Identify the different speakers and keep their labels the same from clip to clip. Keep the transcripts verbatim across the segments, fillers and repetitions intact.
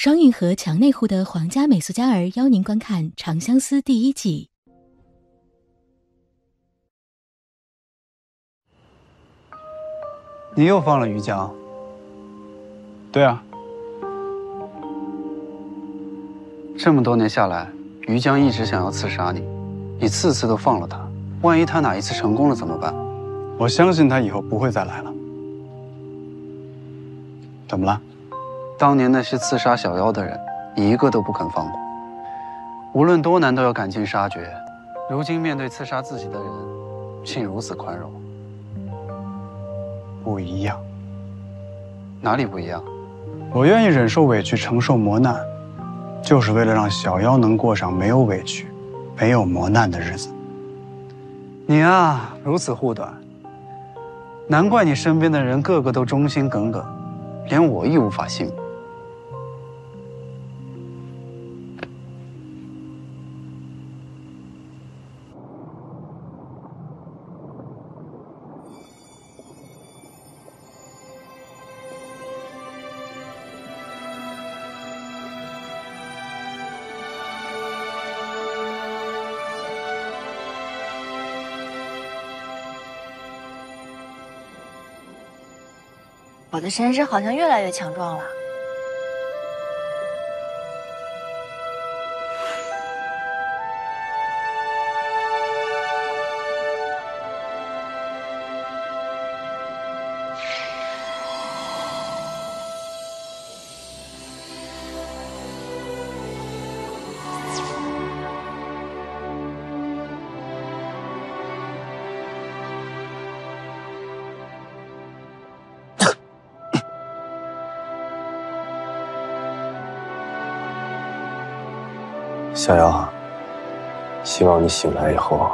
Speaker 1: 双运河墙内户的皇家美素佳儿邀您观看《长相思》第一季。
Speaker 2: 你又放了于江？
Speaker 3: 对啊。
Speaker 2: 这么多年下来，于江一直想要刺杀你，你次次都放了他。万一他哪一次成功了怎么办？
Speaker 3: 我相信他以后不会再来了。怎么了？
Speaker 2: 当年那些刺杀小妖的人，你一个都不肯放过，无论多难都要赶尽杀绝。如今面对刺杀自己的人，竟如此宽容。
Speaker 3: 不一样。
Speaker 2: 哪里不一样？
Speaker 3: 我愿意忍受委屈，承受磨难，就是为了让小妖能过上没有委屈、没有磨难的日子。
Speaker 2: 你啊，如此护短，难怪你身边的人个个都忠心耿耿，连我亦无法信。
Speaker 4: 我的身世好像越来越强壮了。
Speaker 5: 小妖，希望你醒来以后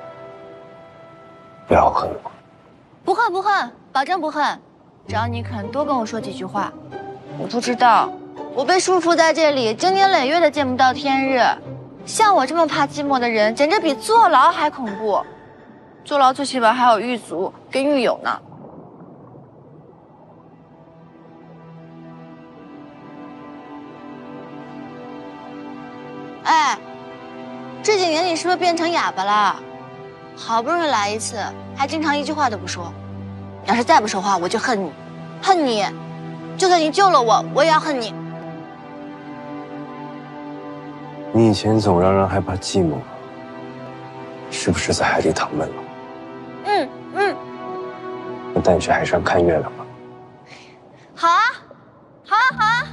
Speaker 5: 不要恨我。
Speaker 4: 不恨不恨，保证不恨。只要你肯多跟我说几句话。你不知道，我被束缚在这里，经年累月的见不到天日。像我这么怕寂寞的人，简直比坐牢还恐怖。坐牢最起码还有狱卒跟狱友呢。哎，这几年你是不是变成哑巴了？好不容易来一次，还经常一句话都不说。要是再不说话，我就恨你，恨你！就算你救了我，我也要恨你。
Speaker 5: 你以前总让人害怕寂寞，是不是在海里躺闷了？
Speaker 4: 嗯嗯。
Speaker 5: 我带你去海上看月亮吧。
Speaker 4: 好啊，好啊，好啊。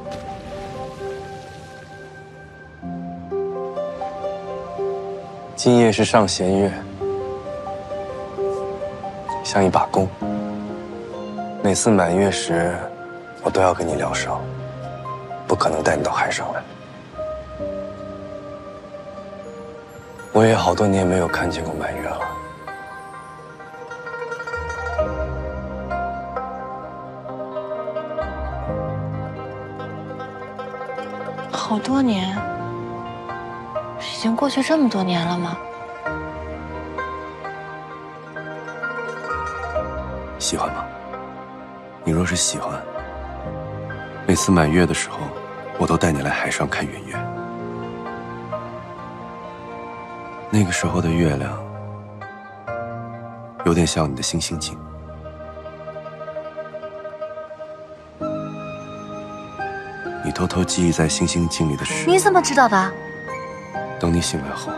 Speaker 5: 今夜是上弦月，像一把弓。每次满月时，我都要跟你疗伤，不可能带你到海上来。我也好多年没有看见过满月了。
Speaker 4: 好多年。已经过去这么多年了吗？
Speaker 5: 喜欢吗？你若是喜欢，每次满月的时候，我都带你来海上看圆月。那个时候的月亮，有点像你的星星镜。你偷偷记忆在星星镜里的事。
Speaker 4: 你怎么知道的？
Speaker 5: 等你醒来后，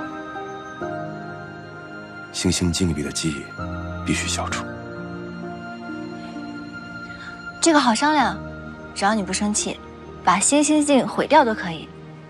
Speaker 5: 星星镜里的记忆必须消除。
Speaker 4: 这个好商量，只要你不生气，把星星镜毁掉都可以。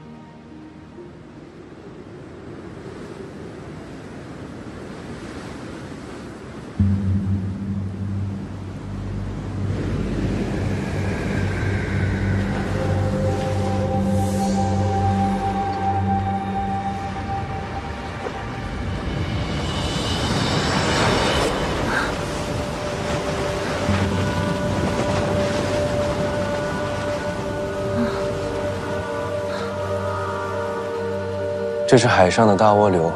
Speaker 5: 这是海上的大涡流，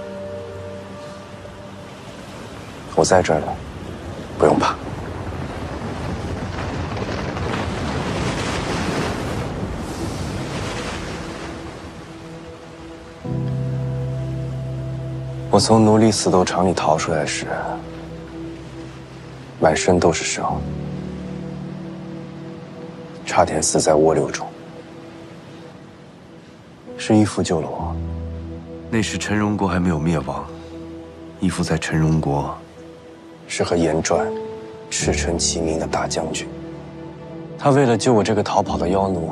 Speaker 5: 我在这儿呢，不用怕。 我从奴隶死斗场里逃出来时，满身都是伤，差点死在涡流中。是义父救了我。
Speaker 6: 那时陈荣国还没有灭亡，义父在陈荣国
Speaker 5: 是和严传赤诚齐名的大将军。他为了救我这个逃跑的妖奴，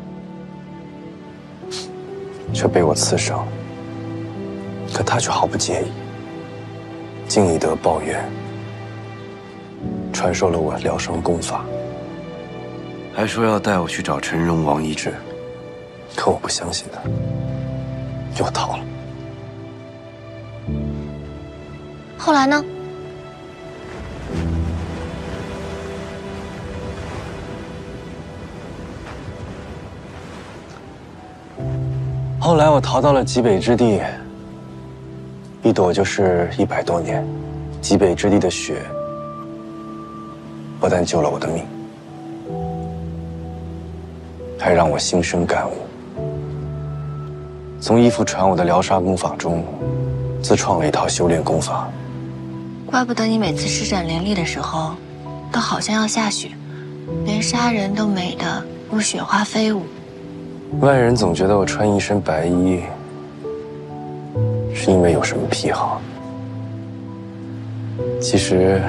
Speaker 5: 却被我刺伤。可他却毫不介意，竟以德报怨，传授了我疗伤功法，
Speaker 6: 还说要带我去找陈荣王医治。
Speaker 5: 可我不相信他，又逃了。
Speaker 4: 后来呢？
Speaker 5: 后来我逃到了极北之地，一躲就是一百多年。极北之地的雪，不但救了我的命，还让我心生感悟。从义父传我的疗杀功法中，自创了一套修炼功法。
Speaker 4: 怪不得你每次施展灵力的时候，都好像要下雪，连杀人都美得如雪花飞舞。
Speaker 5: 外人总觉得我穿一身白衣，是因为有什么癖好。其实，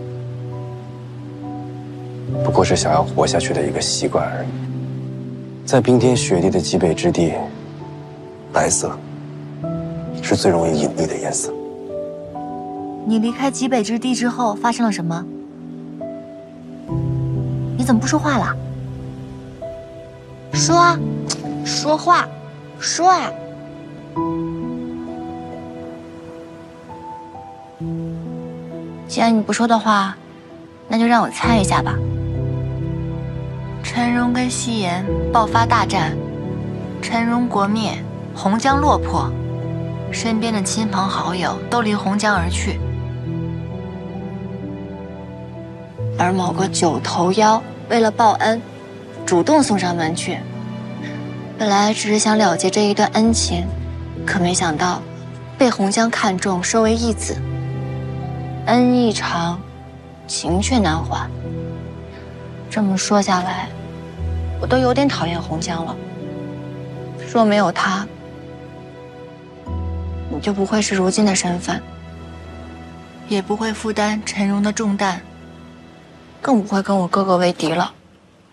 Speaker 5: 不过是想要活下去的一个习惯而已。在冰天雪地的极北之地，白色是最容易隐匿的颜色。
Speaker 4: 你离开极北之地之后发生了什么？你怎么不说话了？说啊，说话，说啊！既然你不说的话，那就让我猜一下吧。陈荣跟西炎爆发大战，陈荣国灭，洪江落魄，身边的亲朋好友都离洪江而去。而某个九头妖为了报恩，主动送上门去。本来只是想了结这一段恩情，可没想到被洪江看中，收为义子。恩义长，情却难还。这么说下来，我都有点讨厌洪江了。若没有他，你就不会是如今的身份，也不会负担陈荣的重担，更不会跟我哥哥为敌了。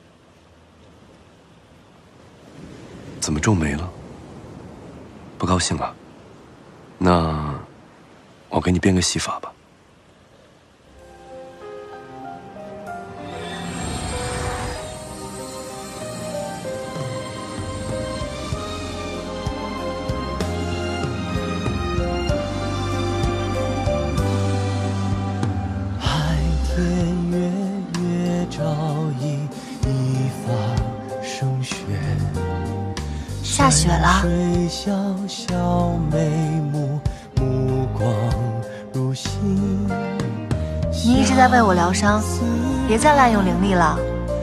Speaker 6: 怎么皱眉了？不高兴啊？那我给你变个戏法吧。
Speaker 4: 下雪了。你一直在为我疗伤，别再滥用灵力了。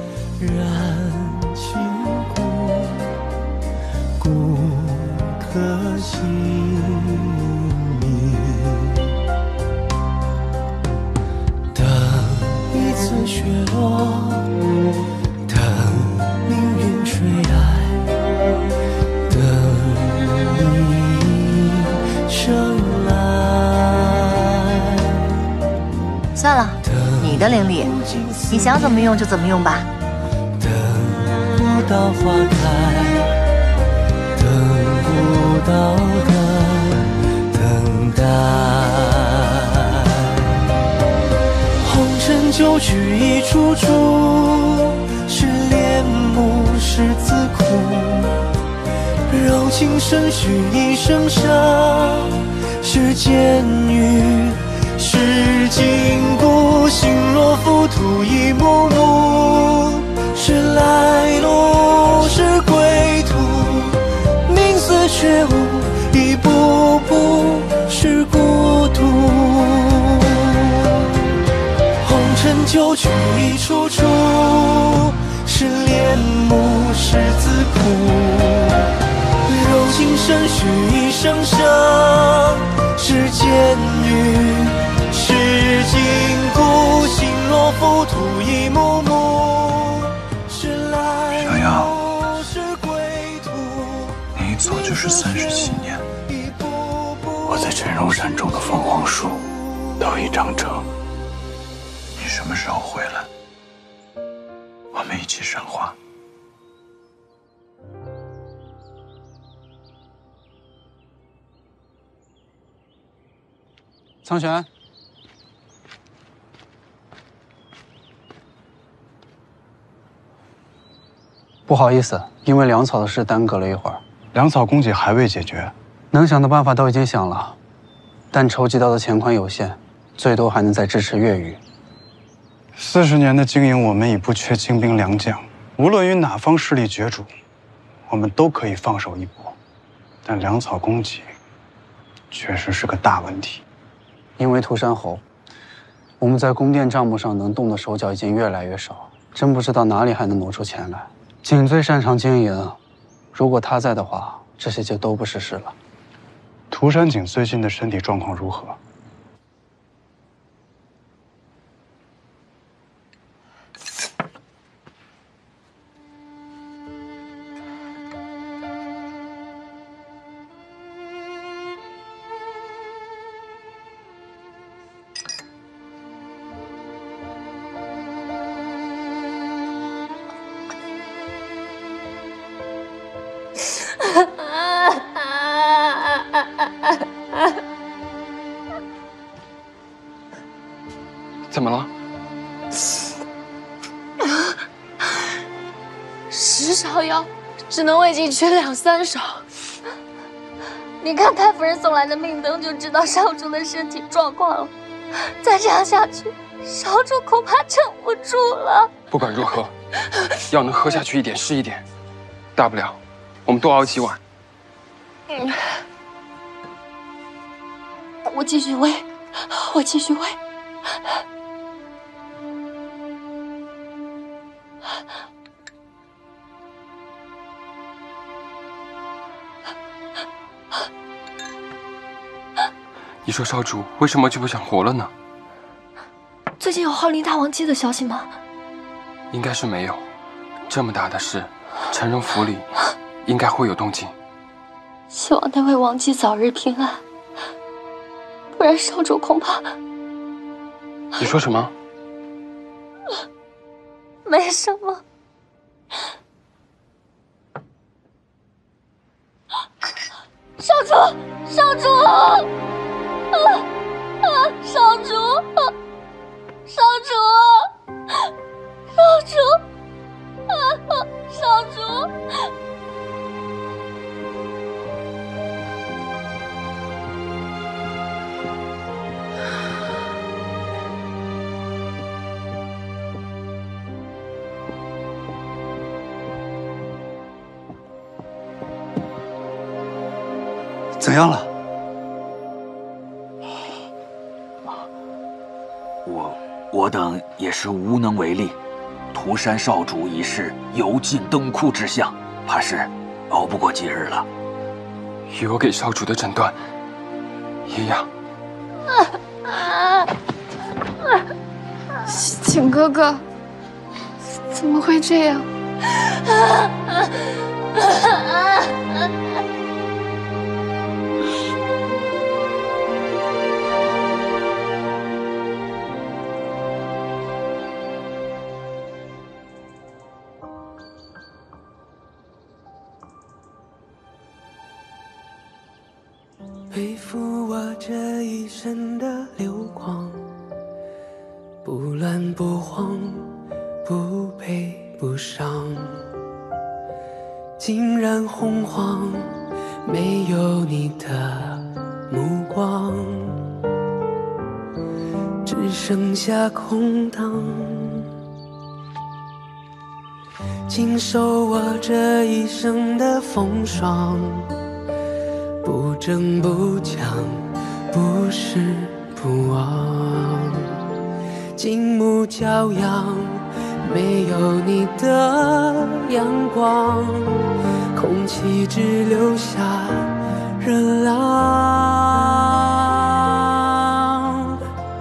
Speaker 7: 等一次雪落，等命运吹来。
Speaker 4: 算了，你的灵力，你想怎么用就怎么用吧。
Speaker 7: 等不到花开，等不到的等待。红尘旧曲一出出，是恋慕是自苦。柔情深许一生伤，是监狱。是禁锢，心若浮屠一幕幕，是来路，是归途，命似却无，一步步是孤独。红尘旧曲一出出，是恋慕，是自苦。 柔情深许一声声，是监狱，是禁锢，心若浮屠一幕幕，是来路，是归途。
Speaker 3: 你一走就是三十七年，我在陈荣山种的凤凰树都已长成。你什么时候回来？我们一起赏花。
Speaker 2: 苍玄，不好意思，因为粮草的事耽搁了一会儿。
Speaker 3: 粮草供给还未解决，
Speaker 2: 能想的办法都已经想了，但筹集到的钱款有限，最多还能再支持越狱。
Speaker 3: 四十年的经营，我们已不缺精兵良将。无论与哪方势力角逐，我们都可以放手一搏。但粮草供给确实是个大问题。
Speaker 2: 因为涂山侯，我们在宫殿账目上能动的手脚已经越来越少，真不知道哪里还能挪出钱来。景最擅长经营，如果他在的话，这些就都不是事了。
Speaker 3: 涂山璟最近的身体状况如何？
Speaker 8: 怎么了？
Speaker 9: 十勺药只能喂进去两三勺。你看太夫人送来的命灯，就知道少主的身体状况了。再这样下去，少主恐怕撑不住了。
Speaker 8: 不管如何，药能喝下去一点是一点，大不了我们多熬几碗。
Speaker 9: 嗯，我继续喂，我继续喂。
Speaker 8: 你说少主为什么就不想活了呢？
Speaker 9: 最近有浩林大王姬的消息吗？
Speaker 8: 应该是没有。这么大的事，陈荣府里应该会有动静。
Speaker 9: 希望那位王姬早日平安，不然少主恐怕……
Speaker 8: 你说什么？
Speaker 9: 没什么。少主，少主！啊啊！少主，少主，少主，啊！少主。
Speaker 2: 怎样了？
Speaker 10: 我我等也是无能为力。涂山少主已是油尽灯枯之相，怕是熬不过几日了。
Speaker 8: 与我给少主的诊断一样。
Speaker 9: 景哥哥，怎么会这样？
Speaker 7: 背负我这一身的流光，不乱不慌，不悲不伤，竟然洪荒，没有你的目光，只剩下空荡。经受我这一生的风霜，不争不抢，不失不忘，金木骄阳，没有你的阳光， 空气只留下热浪。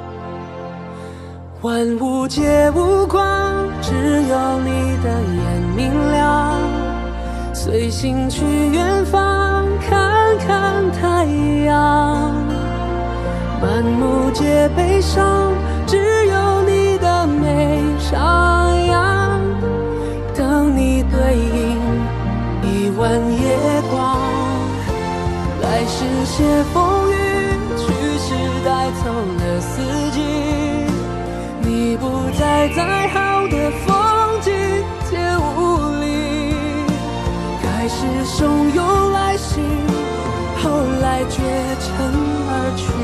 Speaker 7: 万物皆无光，只有你的眼明亮。随心去远方，看看太阳。满目皆悲伤，只有你的美上扬。等你对应一弯夜光，来时些风雨，去时带走了四季。你不再再好的风景皆无力，开始汹涌来袭，后来绝尘而去。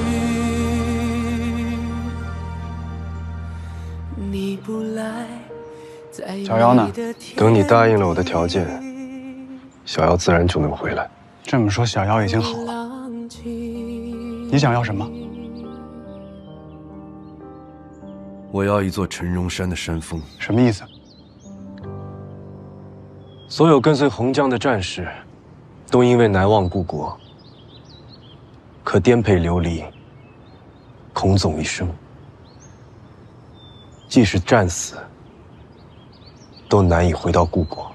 Speaker 7: 你不来，
Speaker 5: 小妖呢？等你答应了我的条件，小妖自然就能回来。
Speaker 2: 这么说，小妖已经好了。你想要什么？
Speaker 6: 我要一座陈荣山的山峰。
Speaker 2: 什么意思？
Speaker 5: 所有跟随红将的战士，都因为难忘故国，可颠沛流离，空纵一生。即使战死，都难以回到故国。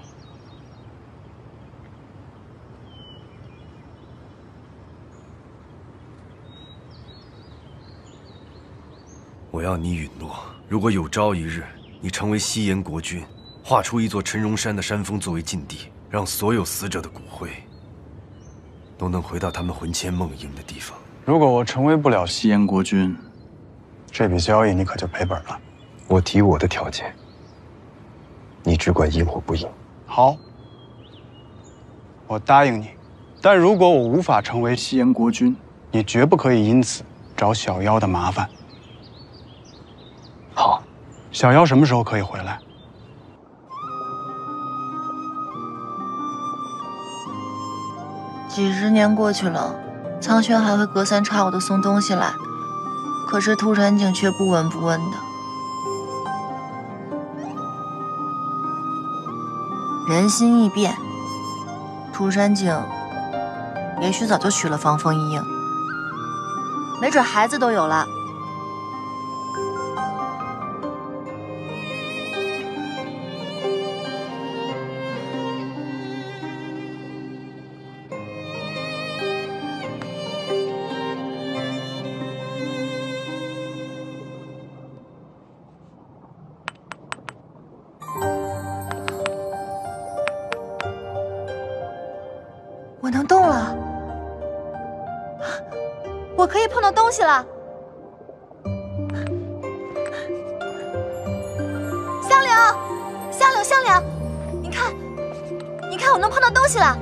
Speaker 6: 我要你陨落。如果有朝一日你成为西炎国君，画出一座陈荣山的山峰作为禁地，让所有死者的骨灰都能回到他们魂牵梦萦的地方。
Speaker 2: 如果我成为不了西炎国君，这笔交易你可就赔本了。
Speaker 5: 我提我的条件，你只管应或不应。
Speaker 2: 好，我答应你。但如果我无法成为西炎国君，你绝不可以因此找小妖的麻烦。
Speaker 5: 好，
Speaker 2: 小妖什么时候可以回来？
Speaker 4: 几十年过去了，苍轩还会隔三差五的送东西来，可是涂山璟却不闻不问的。人心易变，涂山璟也许早就娶了防风一影，没准孩子都有了。我能动了，我可以碰到东西了。香柳，香柳，香柳，你看，你看，我能碰到东西了。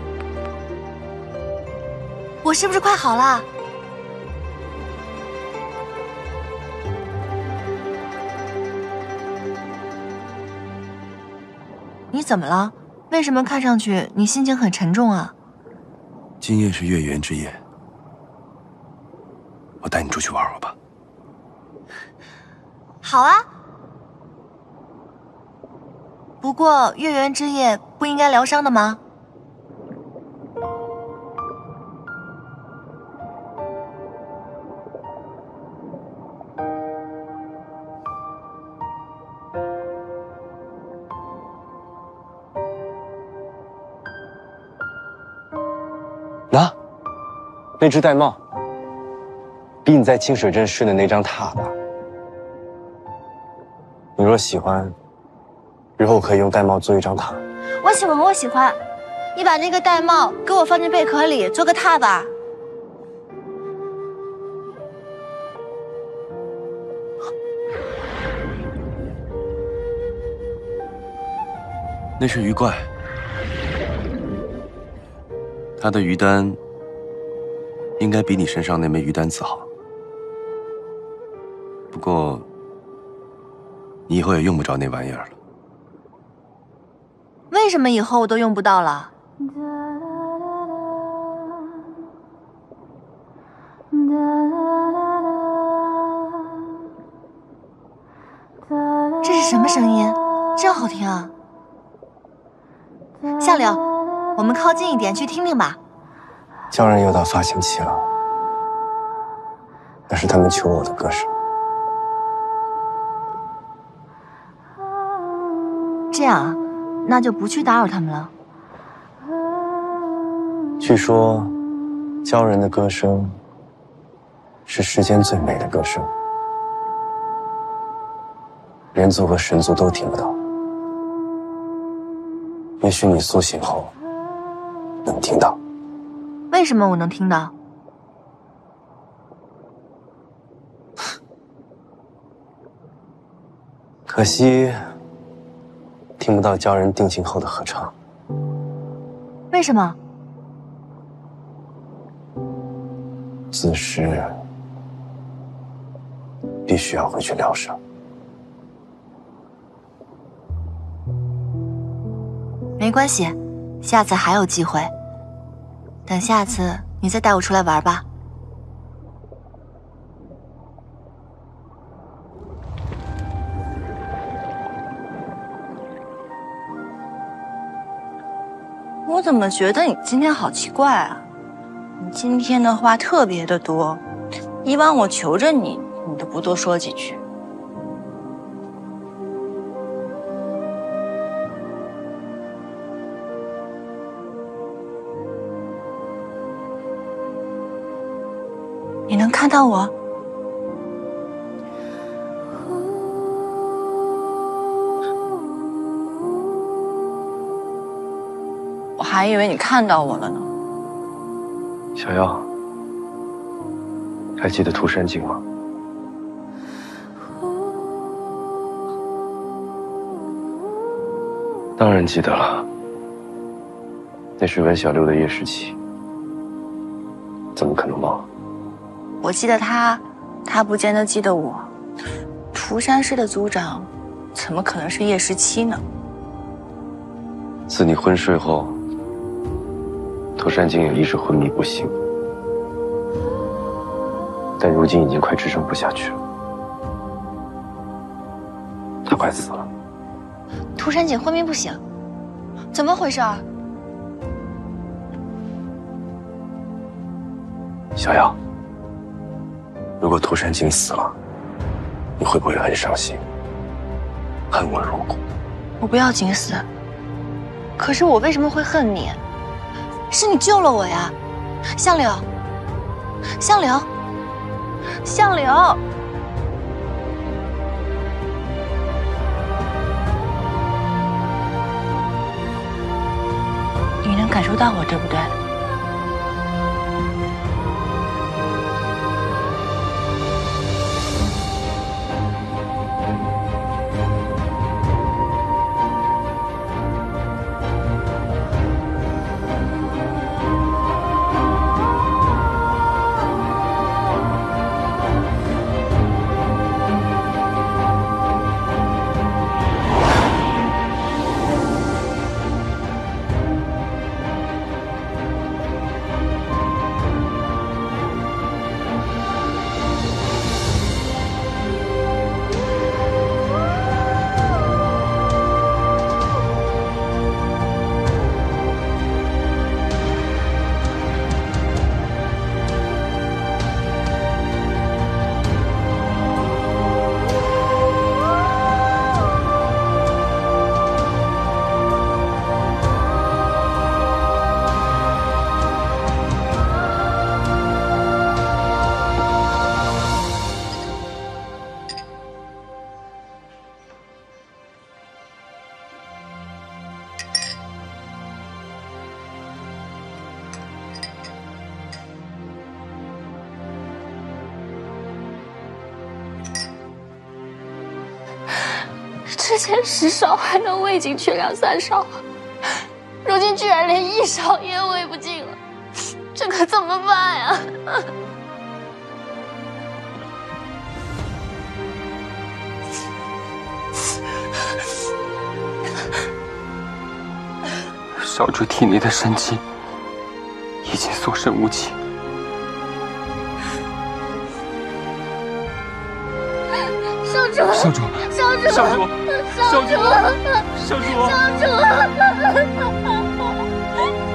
Speaker 4: 我是不是快好了？你怎么了？为什么看上去你心情很沉重啊？
Speaker 6: 今夜是月圆之夜，我带你出去玩玩吧。
Speaker 4: 好啊，不过月圆之夜不应该疗伤的吗？
Speaker 5: 拿，那只玳瑁，比你在清水镇睡的那张榻吧。你若喜欢，日后可以用玳瑁做一张榻。
Speaker 4: 我喜欢，我喜欢。你把那个玳瑁给我放进贝壳里，做个榻吧。
Speaker 6: 那是鱼怪，它的鱼丹应该比你身上那枚鱼丹子好。不过，你以后也用不着那玩意儿了。
Speaker 4: 为什么以后我都用不到了？这是什么声音？真好听啊！夏柳， 我们靠近一点去听听吧。
Speaker 5: 鲛人又到发情期了，那是他们求偶的歌声。
Speaker 4: 这样，那就不去打扰他们了。
Speaker 5: 据说，鲛人的歌声是世间最美的歌声，人族和神族都听不到。也许你苏醒后能听到。
Speaker 4: 为什么我能听到？
Speaker 5: 可惜听不到鲛人定情后的合唱。
Speaker 4: 为什么？
Speaker 5: 此时必须要回去疗伤。
Speaker 4: 没关系，下次还有机会。等下次你再带我出来玩吧。我怎么觉得你今天好奇怪啊？你今天的话特别的多，以往我求着你，你都不多说几句。你能看到我？我还以为你看到我了呢。
Speaker 5: 小妖，还记得涂山璟吗？当然记得了，那是文小六的夜视期，怎么可能忘？
Speaker 4: 我记得他，他不见得记得我。涂山氏的族长，怎么可能是叶时期呢？
Speaker 5: 自你昏睡后，涂山璟也一直昏迷不醒，但如今已经快支撑不下去了，他快死了。
Speaker 4: 涂山璟昏迷不醒，怎么回事啊？
Speaker 5: 小妖。如果涂山璟死了，你会不会很伤心，恨我入骨？
Speaker 4: 我不要璟死，可是我为什么会恨你？是你救了我呀，相柳，相柳，相柳。你能感受到我，对不对？
Speaker 9: 之前十勺还能喂进去两三勺，如今居然连一勺也喂不进了，这可怎么办呀？
Speaker 8: 少主体内的神气已经所剩无几。
Speaker 9: 少主，
Speaker 8: 少主，
Speaker 9: 少主，
Speaker 8: 少主，
Speaker 9: 少主，
Speaker 8: 少主，少主。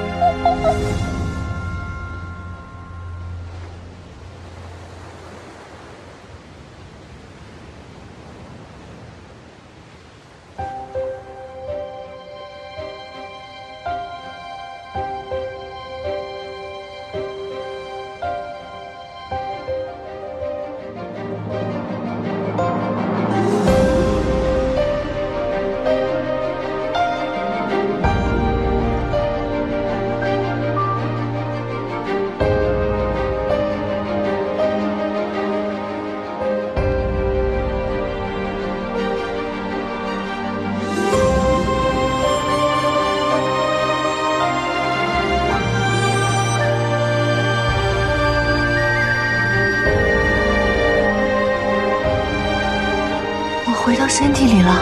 Speaker 4: 了。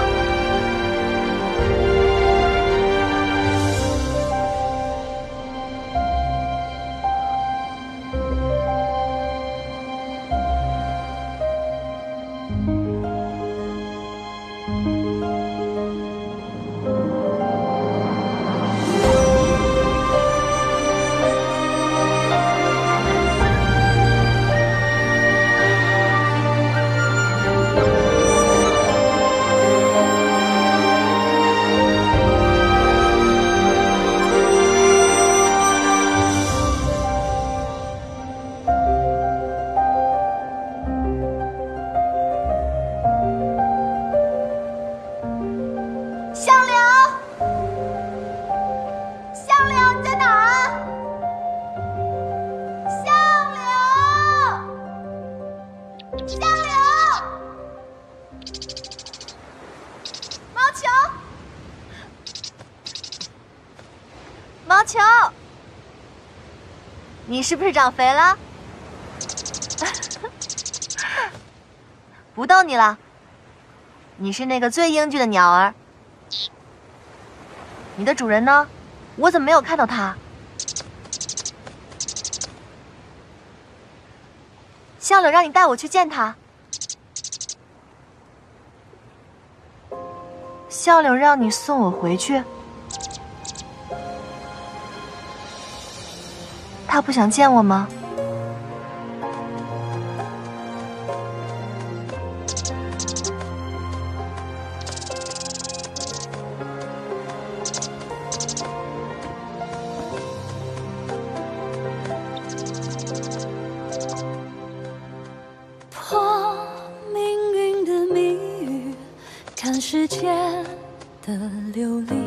Speaker 4: 毛球，你是不是长肥了？不逗你了，你是那个最英俊的鸟儿。你的主人呢？我怎么没有看到他？笑柳让你带我去见他。笑柳让你送我回去。他不想见我吗？
Speaker 11: 破命运的谜语，看世界的流离，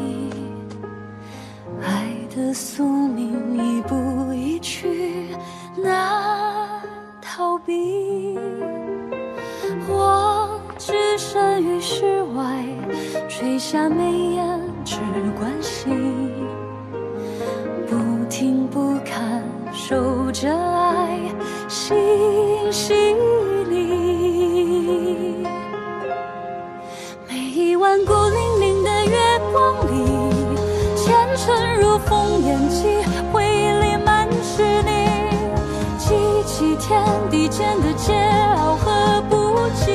Speaker 11: 爱的宿命一步一趋，难逃避。我置身于世外，垂下眉眼只关心，不听不看，守着爱，心细腻。每一晚孤零零的月光里，前尘如烽烟起，回忆里满是你，记起天地间的桀骜和不羁。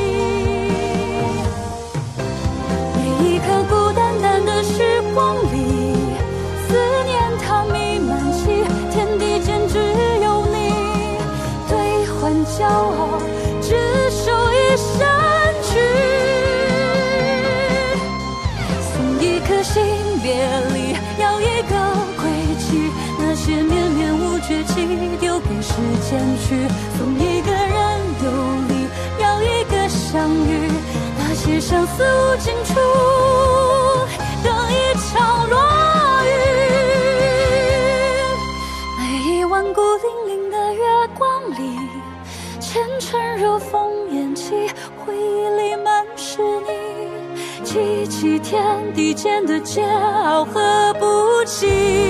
Speaker 11: 每一刻孤单单的时光里，思念它弥漫起，天地间只有你，兑换骄傲，执手一生去。送一颗心别离，要一个归期，那些绵绵无绝期丢给时间去。送一个人游离，要一个相遇，那些相思无尽处，等一场落雨。每一晚孤零零的月光里，前尘如烽烟起，回忆里满是你，记起天地间的桀骜和不羁。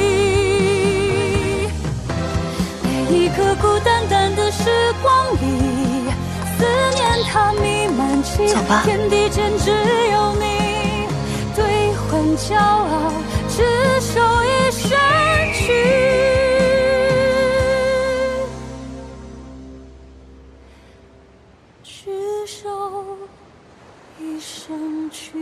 Speaker 11: 每一刻孤单单的时光里，思念它弥漫起，天地间只有你，兑换骄傲，执手一生去。执手一生去。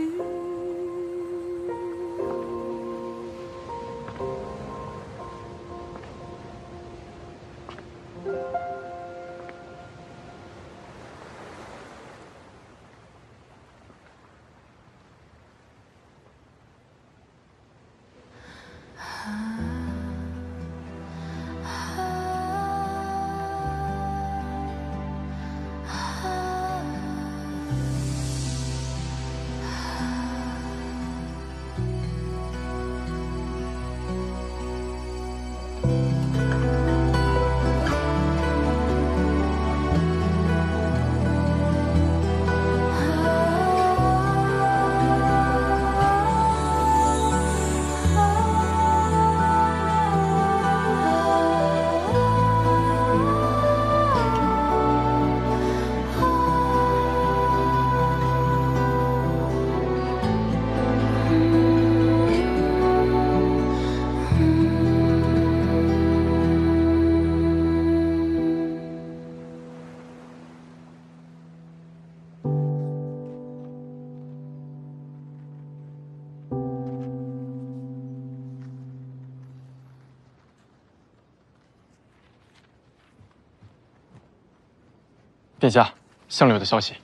Speaker 8: 殿下，相柳的消息。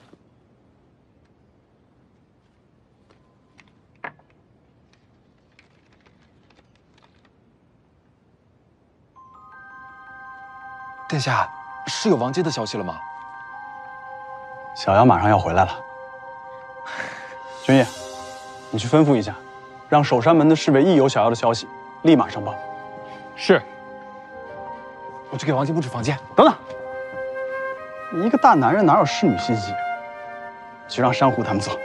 Speaker 5: 殿下，是有王姬的消息了吗？
Speaker 2: 小瑶马上要回来了。君夜，你去吩咐一下，让守山门的侍卫一有小瑶的消息，立马上报。
Speaker 8: 是。
Speaker 5: 我去给王姬布置房间。
Speaker 2: 等等，你一个大男人哪有侍女心机？去让珊瑚他们走。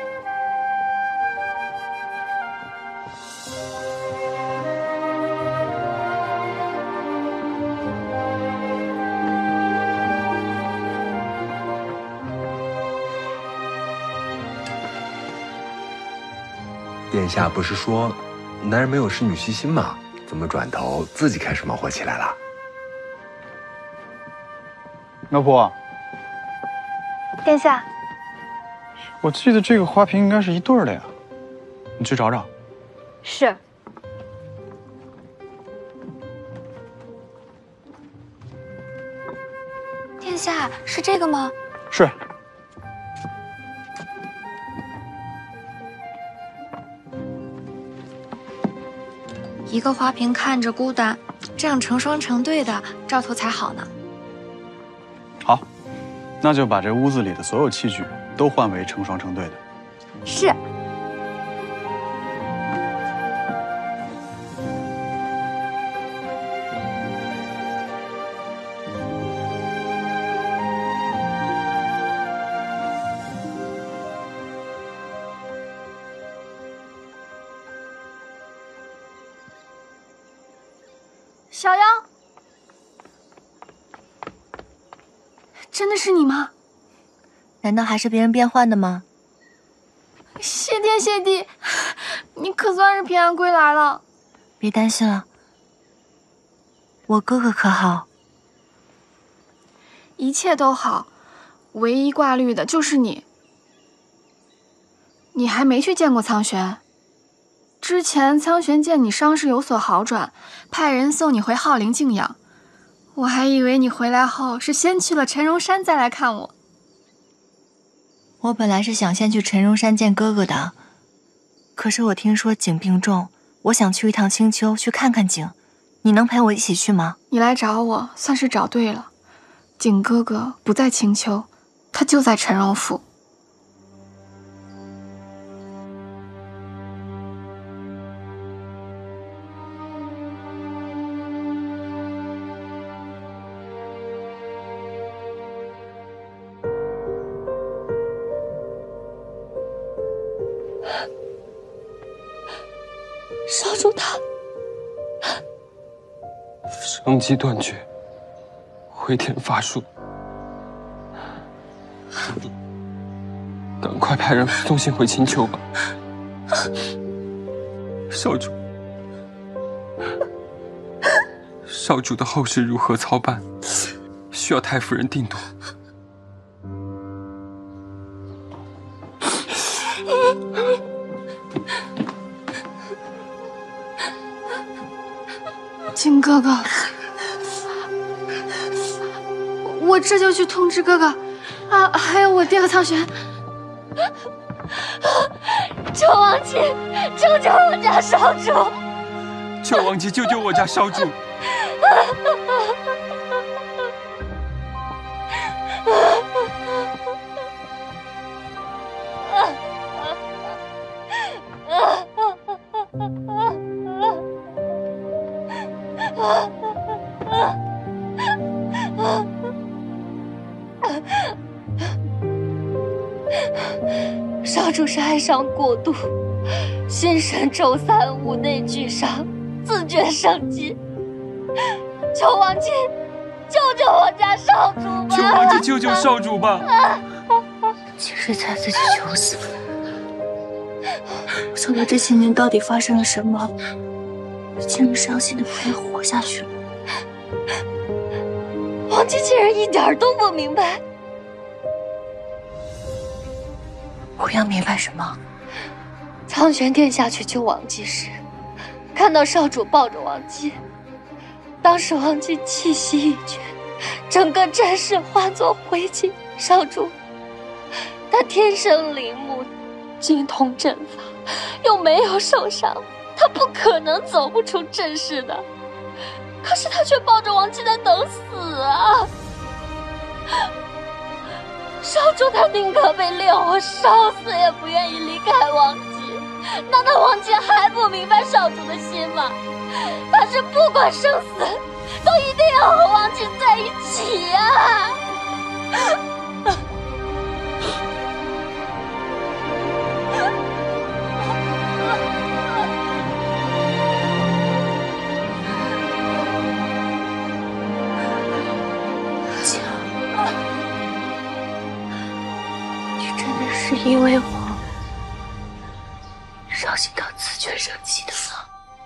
Speaker 5: 殿下不是说，男人没有侍女细心吗？怎么转头自己开始忙活起来了？
Speaker 2: 苗圃，
Speaker 9: 殿下，
Speaker 2: 我记得这个花瓶应该是一对儿的呀，你去找找。
Speaker 9: 是。殿下，是这个吗？
Speaker 2: 是。
Speaker 9: 一个花瓶看着孤单，这样成双成对的，兆头才好呢。
Speaker 2: 好，那就把这屋子里的所有器具都换为成双成对的。
Speaker 9: 是。小妖，真的是你吗？
Speaker 4: 难道还是别人变换的吗？
Speaker 9: 谢天谢地，你可算是平安归来了。
Speaker 4: 别担心了，我哥哥可好？
Speaker 9: 一切都好，唯一挂虑的就是你。你还没去见过苍玄？之前苍玄见你伤势有所好转，派人送你回浩陵静养。我还以为你回来后是先去了陈荣山再来看我。
Speaker 4: 我本来是想先去陈荣山见哥哥的，可是我听说景病重，我想去一趟青丘去看看景。你能陪我一起去吗？
Speaker 9: 你来找我算是找对了。景哥哥不在青丘，他就在陈荣府。
Speaker 11: 少主他
Speaker 8: 生机断绝，回天乏术，赶快派人送信回青丘吧。少主，少主的后事如何操办，需要太夫人定夺。
Speaker 9: 景哥哥，我这就去通知哥哥，啊，还有我爹和苍玄。
Speaker 11: 求王姬救救我家少主！
Speaker 8: 求王姬救救我家少主！
Speaker 11: 少主是哀伤过度，心神周散，五内俱伤，自觉生机。求王姬救救我家少主吧！
Speaker 8: 求王姬救救少主吧！
Speaker 4: 其实才自己求死。不晓得这些年到底发生了什么，竟然伤心的不愿活下去了。
Speaker 11: 王姬竟然一点都不明白。
Speaker 4: 我要明白什么？
Speaker 11: 苍玄殿下去救王姬时，看到少主抱着王姬，当时王姬气息已绝，整个阵势化作灰烬，
Speaker 9: 少主，他天生灵目，精通阵法，又没有受伤，他不可能走不出阵势的。可是他却抱着王姬在等死啊！少主他宁可被烈火烧死，也不愿意离开王姬。难道王姬还不明白少主的心吗？他是不管生死，都一定要和王姬在一起啊！是因为我伤心到自觉生气的吗？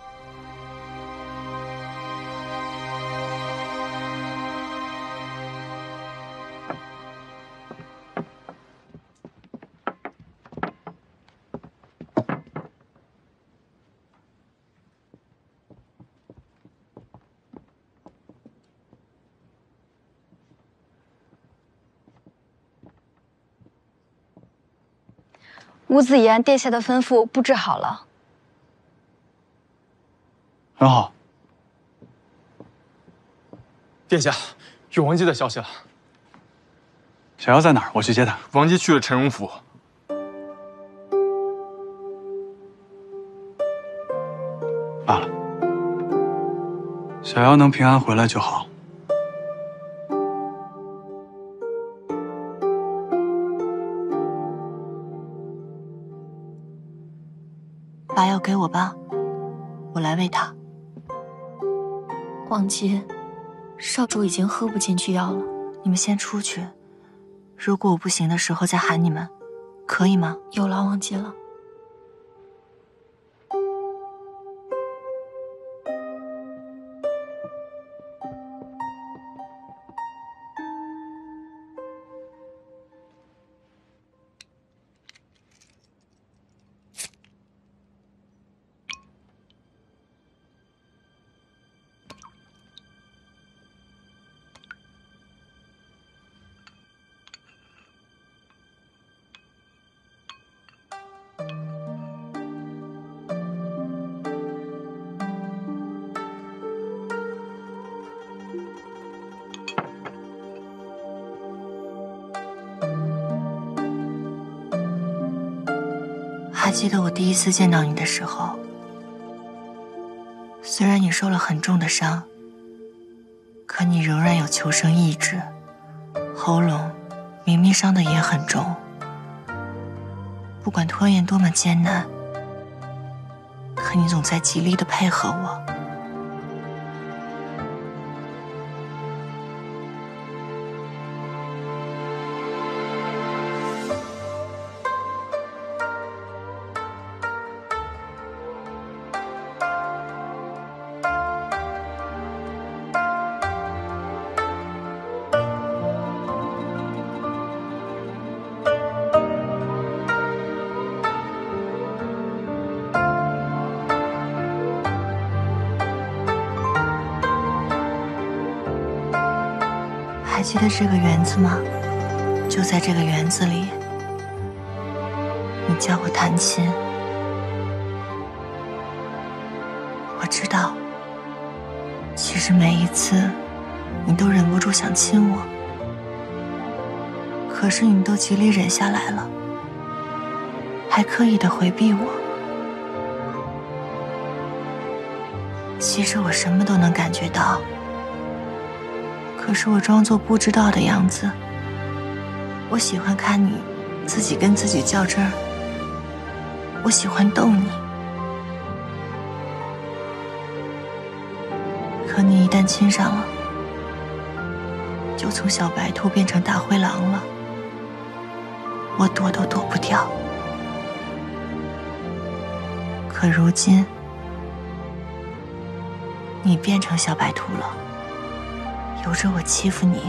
Speaker 12: 伍子怡按殿下的吩咐布置好了，
Speaker 13: 很好。殿下，有王姬的消息了。
Speaker 2: 小妖在哪儿？我去接他。
Speaker 13: 王姬去了陈荣府。
Speaker 2: 罢了，小妖能平安回来就好。
Speaker 14: 把药给我吧，我来喂他。
Speaker 9: 王姬，少主已经喝不进去药了，
Speaker 14: 你们先出去，如果我不行的时候再喊你们，可以吗？
Speaker 9: 有劳王姬了。
Speaker 14: 还记得我第一次见到你的时候，虽然你受了很重的伤，可你仍然有求生意志，喉咙明明伤得也很重。不管拖延多么艰难，可你总在极力地配合我。还记得这个园子吗？就在这个园子里，你教我弹琴。我知道，其实每一次你都忍不住想亲我，可是你都极力忍下来了，还刻意的回避我。其实我什么都能感觉到。可是我装作不知道的样子。我喜欢看你自己跟自己较真儿，我喜欢逗你。可你一旦亲上了，就从小白兔变成大灰狼了，我躲都躲不掉。可如今，你变成小白兔了。由着我欺负你，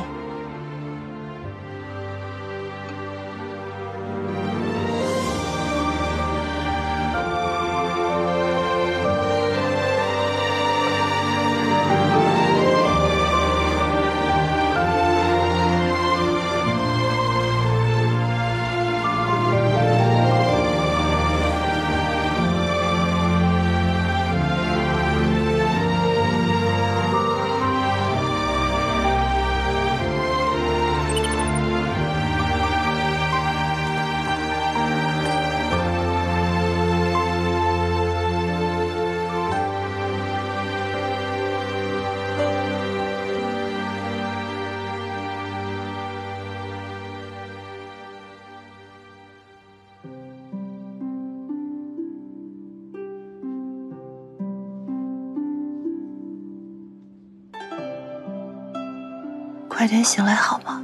Speaker 14: 快点醒来好吗？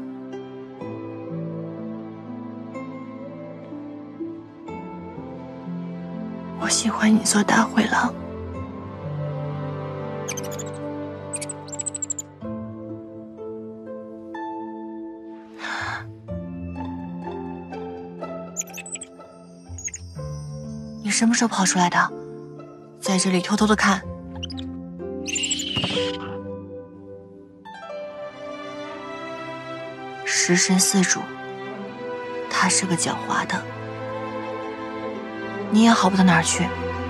Speaker 14: 我喜欢你做大灰狼。你什么时候跑出来的？在这里偷偷的看。食神四主，他是个狡猾的，你也好不到哪儿去。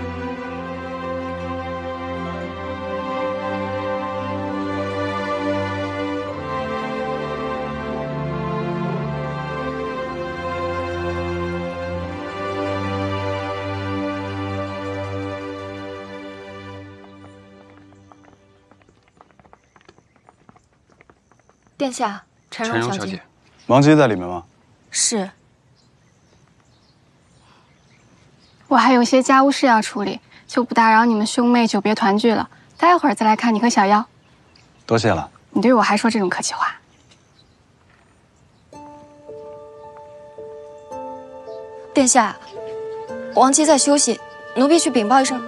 Speaker 9: 殿下，陈荣小姐。
Speaker 2: 王姬在里面吗？
Speaker 9: 是。
Speaker 15: 我还有些家务事要处理，就不打扰你们兄妹久别团聚了。待会儿再来看你和小妖。
Speaker 2: 多谢了。
Speaker 15: 你对我还说这种客气话。
Speaker 9: 殿下，王姬在休息，奴婢去禀报一声。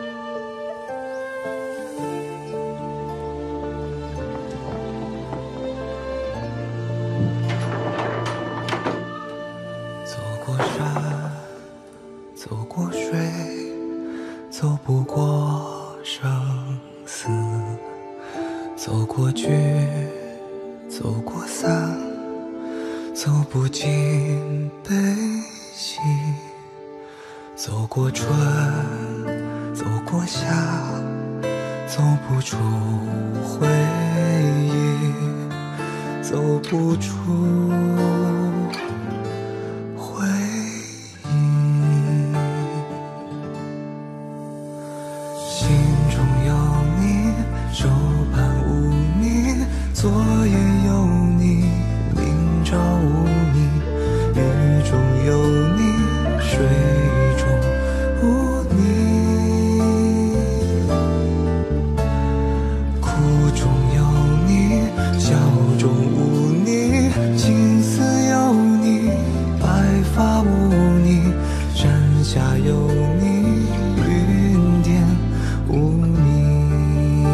Speaker 7: 走过水，走不过生死；走过聚，走过散，走不尽悲喜；走过春，走过夏，走不出回忆，走不出回忆。心中有你，手畔无你，昨夜有你，明朝无你，雨中有你，水中无你，苦中有你，笑中无你，青丝有你，白发无你，山下有你，云巅无你，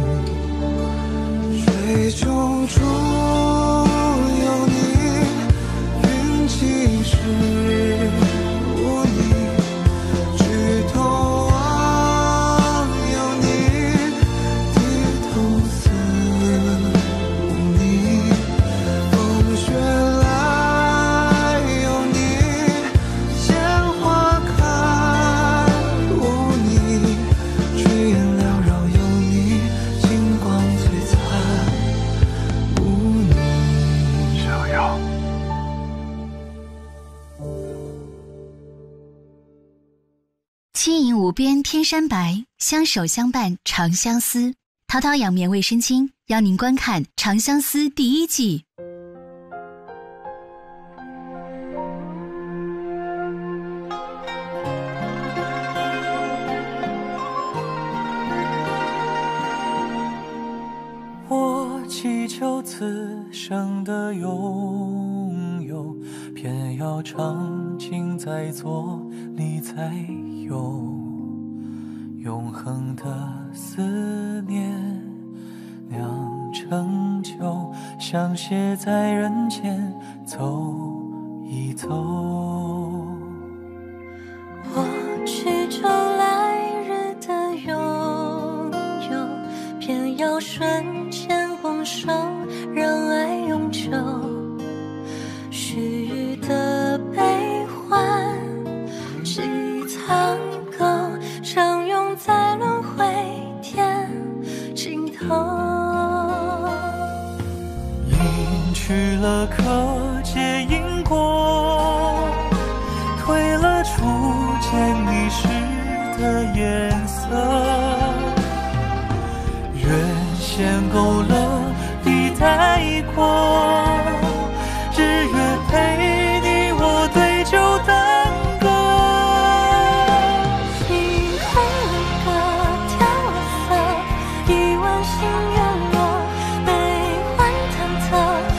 Speaker 7: 水中出有你，云起时无你，举头望有你，低头思无你，风雪来有你，鲜花开无你，炊烟缭绕有你，金光璀璨无你。
Speaker 3: 小妖，
Speaker 1: 轻盈无边天山白，相守相伴长相思。淘淘养眠卫生巾邀您观看《长相思》第一季。
Speaker 7: 我祈求此生的拥有，偏要尝尽在左里再右，永恒的思念酿成酒，想写在人间走一走。
Speaker 11: 我祈求来日的拥有，偏要瞬间拱手，让爱永久。须臾的悲欢，几苍狗，相拥在轮回天尽头。
Speaker 7: 隐去了可解因果，褪了初见你时的颜色，愿先勾勒地带过，日月陪你我对酒当歌。
Speaker 11: 星空里的调色，一万星月落，悲欢忐忑，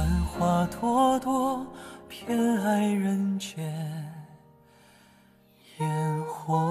Speaker 7: 繁华朵朵，偏爱人间烟火。